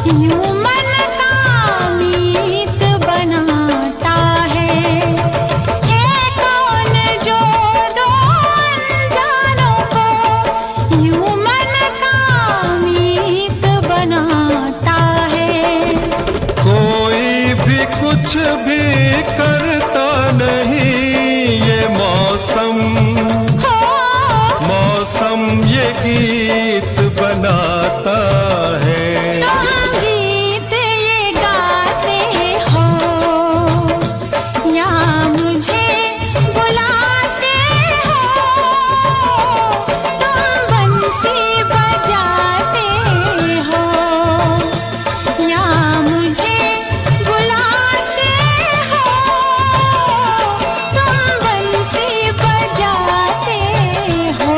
यूं मन का मीत बनाता है। ये कौन जो दो अनजानों को यूं मन का मीत बनाता है। कोई भी कुछ भी करता नहीं, ये मौसम ये गीत बनाता है। तुम गीत ये गाते हो या मुझे बुलाते हो, तुम बंसी बजाते हो या मुझे बुलाते हो, तुम बंसी बजाते हो।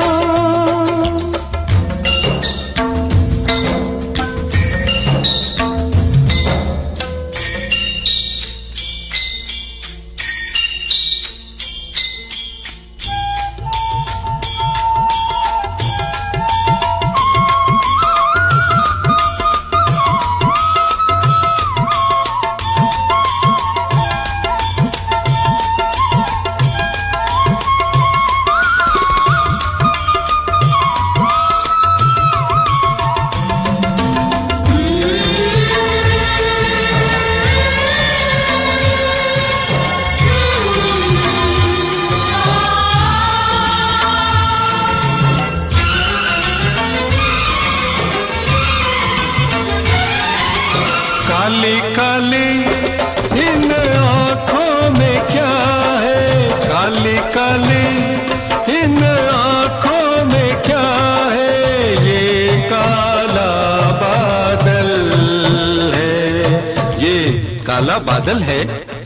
काली काली इन आँखों में क्या है, काली काली इन आँखों में क्या है, ये काला बादल है, ये काला बादल है।